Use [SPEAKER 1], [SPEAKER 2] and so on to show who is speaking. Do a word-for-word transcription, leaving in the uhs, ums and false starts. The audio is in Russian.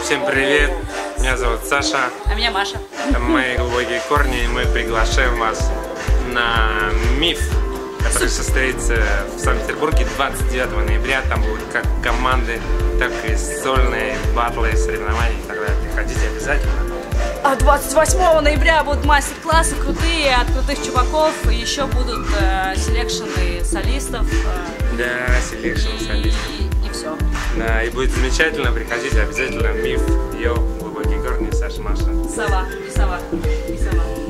[SPEAKER 1] Всем привет, меня зовут Саша.
[SPEAKER 2] А меня Маша.
[SPEAKER 1] Мы глубокие корни, и мы приглашаем вас на МИФ, который состоится в Санкт-Петербурге двадцать девятого ноября. Там будут как команды, так и сольные батлы, соревнования и так далее. Приходите обязательно.
[SPEAKER 2] А двадцать восьмого ноября будут мастер-классы крутые от крутых чуваков. И еще будут э, селекшены солистов. Э,
[SPEAKER 1] Да, селекшн солистов.
[SPEAKER 2] И, и все.
[SPEAKER 1] Да, и будет замечательно. Приходите обязательно. МИФ, Йо, глубокие корни, Саша, Маша.
[SPEAKER 2] Сова, и сова, и сова.